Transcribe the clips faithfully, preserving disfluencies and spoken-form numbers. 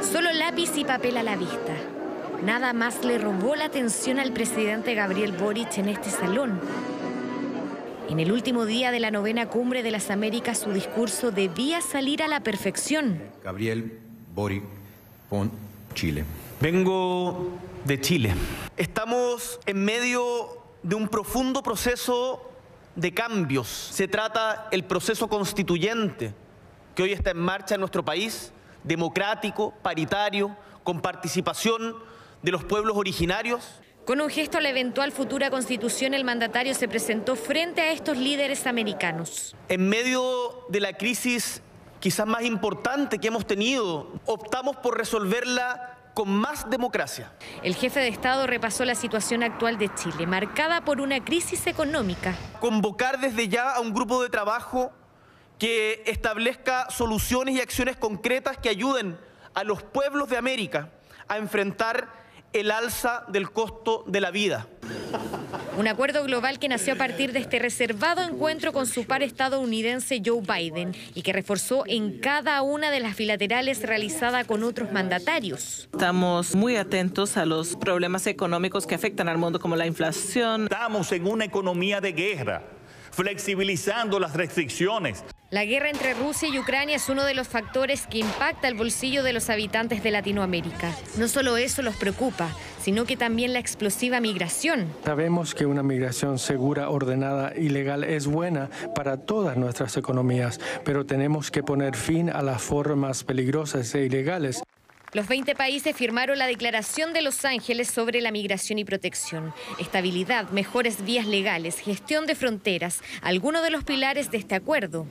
Solo lápiz y papel a la vista. Nada más le robó la atención al presidente Gabriel Boric en este salón. En el último día de la novena Cumbre de las Américas, su discurso debía salir a la perfección. Gabriel Boric, con Chile. Vengo de Chile. Estamos en medio de un profundo proceso de cambios. Se trata del proceso constituyente que hoy está en marcha en nuestro país, democrático, paritario, con participación de los pueblos originarios. Con un gesto a la eventual futura constitución, el mandatario se presentó frente a estos líderes americanos. En medio de la crisis quizás más importante que hemos tenido, optamos por resolverla con más democracia. El jefe de Estado repasó la situación actual de Chile, marcada por una crisis económica. Convocar desde ya a un grupo de trabajo que establezca soluciones y acciones concretas que ayuden a los pueblos de América a enfrentar el alza del costo de la vida. Un acuerdo global que nació a partir de este reservado encuentro con su par estadounidense Joe Biden y que reforzó en cada una de las bilaterales realizada con otros mandatarios. Estamos muy atentos a los problemas económicos que afectan al mundo, como la inflación. Estamos en una economía de guerra, flexibilizando las restricciones. La guerra entre Rusia y Ucrania es uno de los factores que impacta el bolsillo de los habitantes de Latinoamérica. No solo eso los preocupa, sino que también la explosiva migración. Sabemos que una migración segura, ordenada y legal es buena para todas nuestras economías, pero tenemos que poner fin a las formas peligrosas e ilegales. Los veinte países firmaron la Declaración de Los Ángeles sobre la migración y protección. Estabilidad, mejores vías legales, gestión de fronteras, algunos de los pilares de este acuerdo.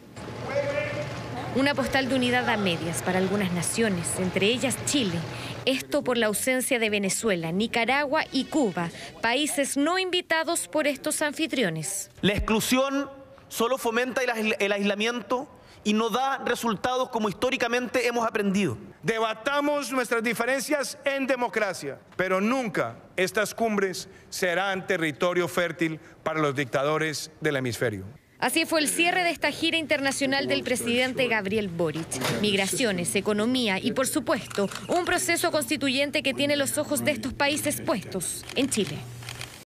Una postal de unidad a medias para algunas naciones, entre ellas Chile. Esto por la ausencia de Venezuela, Nicaragua y Cuba, países no invitados por estos anfitriones. La exclusión solo fomenta el aislamiento y no da resultados como históricamente hemos aprendido. Debatamos nuestras diferencias en democracia, pero nunca estas cumbres serán territorio fértil para los dictadores del hemisferio. Así fue el cierre de esta gira internacional del presidente Gabriel Boric. Migraciones, economía y, por supuesto, un proceso constituyente que tiene los ojos de estos países puestos en Chile.